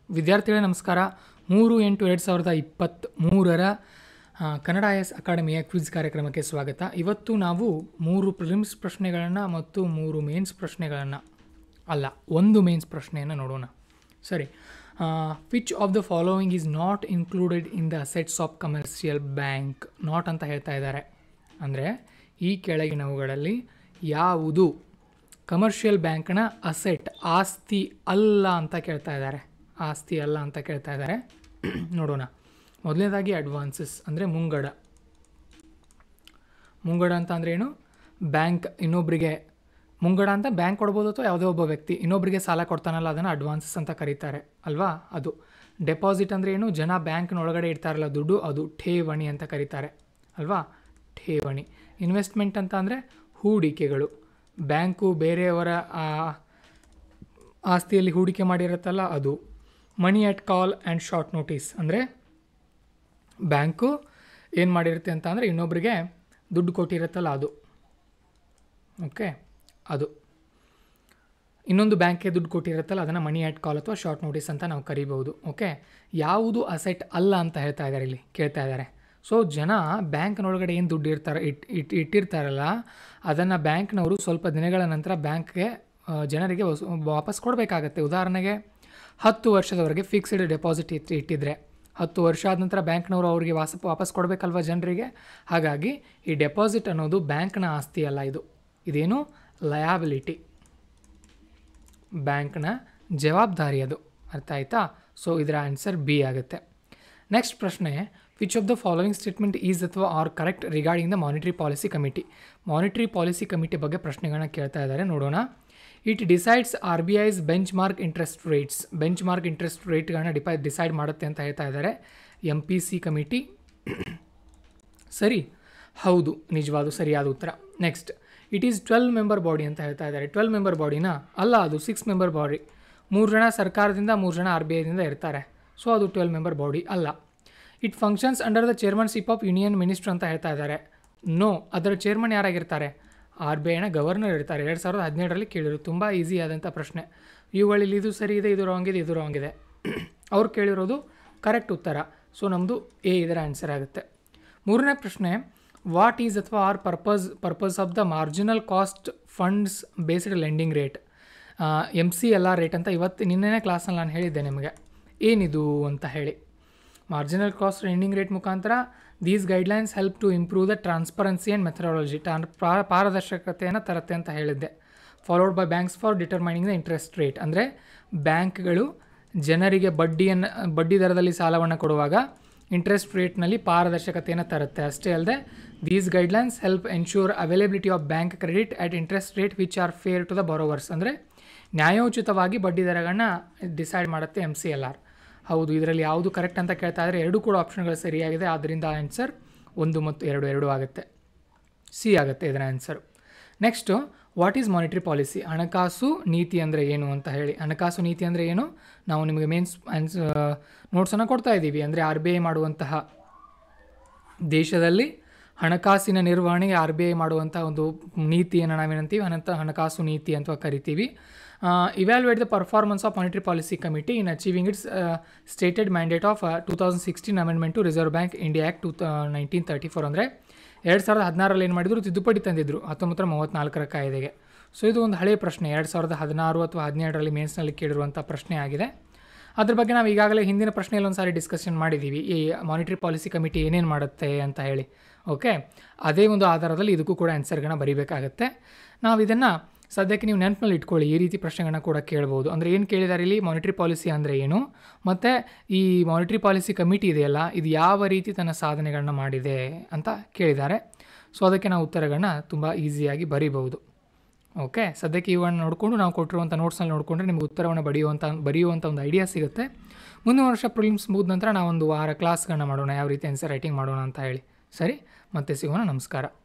ವಿದ್ಯಾರ್ಥಿಗಳೇ ನಮಸ್ಕಾರ. 3/8/2023 ಕನ್ನಡ IAS ಅಕಾಡೆಮಿಯ ಕ್ವಿಜ್ ಕಾರ್ಯಕ್ರಮಕ್ಕೆ ಸ್ವಾಗತ. ಇವತ್ತು ನಾವು 3 ಪ್ರಿಲಿಮ್ಸ್ ಪ್ರಶ್ನೆಗಳನ್ನು ಮತ್ತು 3 ಮೇನ್ಸ್ ಪ್ರಶ್ನೆಗಳನ್ನು ಒಂದು ಮೇನ್ಸ್ ಪ್ರಶ್ನೆಯನ್ನು ನೋಡೋಣ. ಸರಿ, which of the following is not included in the assets of commercial bank? Not ಅಂತ ಹೇಳ್ತಾ ಇದ್ದಾರೆ. ಅಂದರೆ ಈ ಕೆಳಗಿನವುಗಳಲ್ಲಿ ಯಾವುದು ಕಮರ್ಷಿಯಲ್ ಬ್ಯಾಂಕ್ನ ಅಸೆಟ್, ಆಸ್ತಿ ಅಲ್ಲ ಅಂತ ಕೇಳ್ತಾ ಇದ್ದಾರೆ. ಆಸ್ತಿ ಅಲ್ಲ ಅಂತ ಕೇಳ್ತಾ ಇದ್ದಾರೆ. ನೋಡೋಣ. ಮೊದಲನೇದಾಗಿ ಅಡ್ವಾನ್ಸಸ್ ಅಂದರೆ ಮುಂಗಡ. ಮುಂಗಡ ಅಂತ ಅಂದರೆ ಏನು? ಬ್ಯಾಂಕ್ ಇನ್ನೊಬ್ಬರಿಗೆ ಮುಂಗಡ ಅಂತ ಬ್ಯಾಂಕ್ ಕೊಡ್ಬೋದು ಅಥವಾ ಯಾವುದೇ ಒಬ್ಬ ವ್ಯಕ್ತಿ ಇನ್ನೊಬ್ಬರಿಗೆ ಸಾಲ ಕೊಡ್ತಾನಲ್ಲ, ಅದನ್ನು ಅಡ್ವಾನ್ಸಸ್ ಅಂತ ಕರೀತಾರೆ ಅಲ್ವಾ. ಅದು ಡೆಪಾಸಿಟ್ ಅಂದರೆ ಏನು? ಜನ ಬ್ಯಾಂಕ್ನೊಳಗಡೆ ಇಡ್ತಾರಲ್ಲ ದುಡ್ಡು, ಅದು ಠೇವಣಿ ಅಂತ ಕರೀತಾರೆ ಅಲ್ವಾ, ಠೇವಣಿ. ಇನ್ವೆಸ್ಟ್ಮೆಂಟ್ ಅಂತ ಅಂದರೆ ಹೂಡಿಕೆಗಳು. ಬ್ಯಾಂಕು ಬೇರೆಯವರ ಆಸ್ತಿಯಲ್ಲಿ ಹೂಡಿಕೆ ಮಾಡಿರುತ್ತಲ್ಲ ಅದು. Money at call and short notice ಅಂದರೆ ಬ್ಯಾಂಕು ಏನು ಮಾಡಿರುತ್ತೆ ಅಂತ ಅಂದರೆ ಇನ್ನೊಬ್ಬರಿಗೆ ದುಡ್ಡು ಕೊಟ್ಟಿರುತ್ತಲ್ಲ ಅದು. ಓಕೆ, ಅದು ಇನ್ನೊಂದು ಬ್ಯಾಂಕ್ಗೆ ದುಡ್ಡು ಕೊಟ್ಟಿರುತ್ತಲ್ಲ ಅದನ್ನು ಮನಿ ಅಟ್ ಕಾಲ್ ಅಥವಾ ಶಾರ್ಟ್ ನೋಟಿಸ್ ಅಂತ ನಾವು ಕರಿಬೋದು. ಓಕೆ, ಯಾವುದು ಅಸೆಟ್ ಅಲ್ಲ ಅಂತ ಹೇಳ್ತಾ ಇದ್ದಾರೆ, ಇಲ್ಲಿ ಕೇಳ್ತಾ ಇದ್ದಾರೆ. ಸೊ ಜನ ಬ್ಯಾಂಕ್ನೊಳಗಡೆ ಏನು ದುಡ್ಡು ಇಟ್ಟಿರ್ತಾರಲ್ಲ ಅದನ್ನು ಬ್ಯಾಂಕ್ನವರು ಸ್ವಲ್ಪ ದಿನಗಳ ನಂತರ ಬ್ಯಾಂಕ್ಗೆ ಜನರಿಗೆ ವಾಪಸ್ ಕೊಡಬೇಕಾಗತ್ತೆ. ಉದಾಹರಣೆಗೆ 10 ವರ್ಷದವರೆಗೆ ಫಿಕ್ಸ್ಡ್ ಡೆಪಾಸಿಟ್ ಇಟ್ಟಿದ್ರೆ 10 ವರ್ಷ ಆದ ನಂತರ ಬ್ಯಾಂಕ್ನವರು ಅವರಿಗೆ ವಾಪಸ್ ಕೊಡಬೇಕಲ್ವ ಜನರಿಗೆ. ಹಾಗಾಗಿ ಈ ಡೆಪಾಸಿಟ್ ಅನ್ನೋದು ಬ್ಯಾಂಕ್ನ ಆಸ್ತಿ ಅಲ್ಲ, ಇದೇನು ಲಯಾಬಿಲಿಟಿ, ಬ್ಯಾಂಕ್ನ ಜವಾಬ್ದಾರಿ ಅದು. ಅರ್ಥ ಆಯ್ತಾ? ಸೊ ಇದರ ಆನ್ಸರ್ ಬಿ ಆಗುತ್ತೆ. ನೆಕ್ಸ್ಟ್ ಪ್ರಶ್ನೆ, which of the following statement is ಅಥವಾ or correct regarding the monetary policy committee? Monetary policy committee ಬಗ್ಗೆ ಪ್ರಶ್ನೆಗಳನ್ನ ಕೇಳ್ತಾ ಇದ್ದಾರೆ. ನೋಡೋಣ. It decides RBI's benchmark interest rates. Benchmark interest ರೇಟ್ಗಳನ್ನ ಡಿಸೈಡ್ ಮಾಡುತ್ತೆ ಅಂತ ಹೇಳ್ತಾ ಇದ್ದಾರೆ MPC ಕಮಿಟಿ. ಸರಿ, ಹೌದು, ನಿಜವಾದ ಸರಿಯಾದ ಉತ್ತರ. Next, it is 12 member body ಅಂತ ಹೇಳ್ತಾ ಇದ್ದಾರೆ. 12 ಮೆಂಬರ್ ಬಾಡಿನ ಅಲ್ಲ, ಅದು 6 ಮೆಂಬರ್ ಬಾಡಿ. 3 ಜನ ಸರ್ಕಾರದಿಂದ 3 ಜನ RBIದಿಂದ ಇರ್ತಾರೆ. ಸೊ ಅದು 12 ಮೆಂಬರ್ ಬಾಡಿ ಅಲ್ಲ. It functions under the chairmanship of union minister ಅಂತ ಹೇಳ್ತಾ ಇದ್ದಾರೆ. ನೋ, ಅದರ ಚೇರ್ಮನ್ ಯಾರಾಗಿರ್ತಾರೆ? RBIನ ಗವರ್ನರ್ ಇರ್ತಾರೆ. 2017ರಲ್ಲಿ ಕೇಳಿದ್ರು. ತುಂಬ ಈಸಿ ಆದಂಥ ಪ್ರಶ್ನೆ. ಇವುಗಳಲ್ಲಿ ಇದು ಸರಿ ಇದೆ, ಇದು ರಾಂಗ್ ಇದೆ, ಇದು ರಾಂಗ್ ಇದೆ. ಅವ್ರು ಕೇಳಿರೋದು ಕರೆಕ್ಟ್ ಉತ್ತರ. ಸೊ ನಮ್ಮದು ಎ ಇದರ ಆನ್ಸರ್ ಆಗುತ್ತೆ. ಮೂರನೇ ಪ್ರಶ್ನೆ, ವಾಟ್ ಈಸ್ ಅಥವಾ or purpose of the marginal cost funds based lending rate? MCLR rate ಅಂತ ನಿನ್ನೆ ಕ್ಲಾಸಲ್ಲಿ ನಾನು ಹೇಳಿದ್ದೆ ನಿಮಗೆ ಏನಿದು ಅಂತ ಹೇಳಿ. ಮಾರ್ಜಿನಲ್ ಕಾಸ್ಟ್ ಲೆಂಡಿಂಗ್ ರೇಟ್ ಮುಖಾಂತರ these guidelines help to improve the transparency and methodology. ಪಾರದರ್ಶಕತೆಯನ್ನು ತರುತ್ತೆ ಅಂತ ಹೇಳಿದ್ದೆ. Followed by banks for determining the interest rate. ಅಂದರೆ ಬ್ಯಾಂಕ್ಗಳು ಜನರಿಗೆ ಬಡ್ಡಿ ದರದಲ್ಲಿ ಸಾಲವನ್ನು ಕೊಡುವಾಗ ಇಂಟ್ರೆಸ್ಟ್ ರೇಟ್ನಲ್ಲಿ ಪಾರದರ್ಶಕತೆಯನ್ನು ತರುತ್ತೆ. ಅಷ್ಟೇ ಅಲ್ಲದೆ these guidelines help ensure availability of bank credit at interest rate which are fair to the borrowers. ಅಂದರೆ ನ್ಯಾಯೋಚಿತವಾಗಿ ಬಡ್ಡಿ ದರಗಳನ್ನ ಡಿಸೈಡ್ ಮಾಡುತ್ತೆ MCLR. ಹೌದು, ಇದರಲ್ಲಿ ಯಾವುದು ಕರೆಕ್ಟ್ ಅಂತ ಕೇಳ್ತಾ ಇದ್ದರೆ ಎರಡೂ ಕೂಡ ಆಪ್ಷನ್ಗಳು ಸರಿಯಾಗಿದೆ. ಆದ್ದರಿಂದ ಆನ್ಸರ್ 1 ಮತ್ತು 2 ಆಗುತ್ತೆ. ಸಿ ಆಗುತ್ತೆ ಇದರ answer. Next, what is monetary policy? ಹಣಕಾಸು ನೀತಿ ಅಂದರೆ ಏನು ಅಂತ ಹೇಳಿ. ಹಣಕಾಸು ನೀತಿ ಅಂದರೆ ಏನು? ನಾವು ನಿಮಗೆ ಮೇನ್ಸ್ ನೋಟ್ಸನ್ನು ಕೊಡ್ತಾ ಇದ್ದೀವಿ. ಅಂದರೆ RBI ಮಾಡುವಂತಹ ದೇಶದಲ್ಲಿ ಹಣಕಾಸಿನ ನಿರ್ವಹಣೆಗೆ RBI ಮಾಡುವಂಥ ಒಂದು ನೀತಿಯನ್ನು ನಾವೇನಂತೀವಿ ಹಣಕಾಸು ನೀತಿ ಅಂತ ಕರಿತೀವಿ. Evaluate the performance of monetary policy committee in achieving its stated mandate of 2016 amendment to reserve bank India act 1934. ಅಂದರೆ 2016ರಲ್ಲಿ ಏನು ಮಾಡಿದ್ರು? ತಿದ್ದುಪಡಿ ತಂದಿದ್ರು 1934ರ ಕಾಯ್ದೆಗೆ. ಸೊ ಇದು ಒಂದು ಹಳೆಯ ಪ್ರಶ್ನೆ. 2016 ಅಥವಾ 2017ರಲ್ಲಿ ಮೇನ್ಸ್ನಲ್ಲಿ ಕೇಳಿರುವಂಥ ಪ್ರಶ್ನೆ ಆಗಿದೆ. ಅದ್ರ ಬಗ್ಗೆ ನಾವು ಈಗಾಗಲೇ ಹಿಂದಿನ ಪ್ರಶ್ನೆಯಲ್ಲಿ ಒಂದು ಸಾರಿ ಡಿಸ್ಕಷನ್ ಮಾಡಿದ್ದೀವಿ, ಈ ಮಾನಿಟರಿ ಪಾಲಿಸಿ ಕಮಿಟಿ ಏನೇನು ಮಾಡುತ್ತೆ ಅಂತ ಹೇಳಿ. ಓಕೆ, ಅದೇ ಒಂದು ಆಧಾರದಲ್ಲಿ ಇದಕ್ಕೂ ಕೂಡ ಆನ್ಸರ್ಗಳನ್ನ ಬರೀಬೇಕಾಗತ್ತೆ. ನಾವು ಇದನ್ನು ಸದ್ಯಕ್ಕೆ ನೀವು ನೆನಪಿನಲ್ಲಿ ಇಟ್ಕೊಳ್ಳಿ. ಈ ರೀತಿ ಪ್ರಶ್ನೆಗಳನ್ನ ಕೂಡ ಕೇಳ್ಬೋದು. ಅಂದರೆ ಏನು ಕೇಳಿದ್ದಾರೆ ಇಲ್ಲಿ? ಮಾನಿಟರಿ ಪಾಲಿಸಿ ಅಂದರೆ ಏನು, ಮತ್ತು ಈ ಮಾನಿಟರಿ ಪಾಲಿಸಿ ಕಮಿಟಿ ಇದೆಯಲ್ಲ ಇದು ಯಾವ ರೀತಿ ತನ್ನ ಸಾಧನೆಗಳನ್ನ ಮಾಡಿದೆ ಅಂತ ಕೇಳಿದ್ದಾರೆ. ಸೊ ಅದಕ್ಕೆ ನಾವು ಉತ್ತರಗಳನ್ನ ತುಂಬ ಈಸಿಯಾಗಿ ಬರೀಬಹುದು. ಓಕೆ, ಸದ್ಯಕ್ಕೆ ಇವನ್ನು ನೋಡಿಕೊಂಡು ನಾವು ಕೊಟ್ಟಿರುವಂಥ ನೋಟ್ಸ್ನಲ್ಲಿ ನೋಡಿಕೊಂಡ್ರೆ ನಿಮಗೆ ಉತ್ತರವನ್ನು ಬರೆಯುವಂಥ ಒಂದು ಐಡಿಯಾ ಸಿಗುತ್ತೆ. ಮುಂದಿನ ವರ್ಷ ಪ್ರಿಲಿಮ್ಸ್ ಮುಗಿದ ನಂತರ ನಾವೊಂದು ವಾರ ಕ್ಲಾಸ್ಗಳನ್ನ ಮಾಡೋಣ, ಯಾವ ರೀತಿ ಆನ್ಸರ್ ರೈಟಿಂಗ್ ಮಾಡೋಣ ಅಂತ ಹೇಳಿ. ಸರಿ, ಮತ್ತೆ ಸಿಗೋಣ. ನಮಸ್ಕಾರ.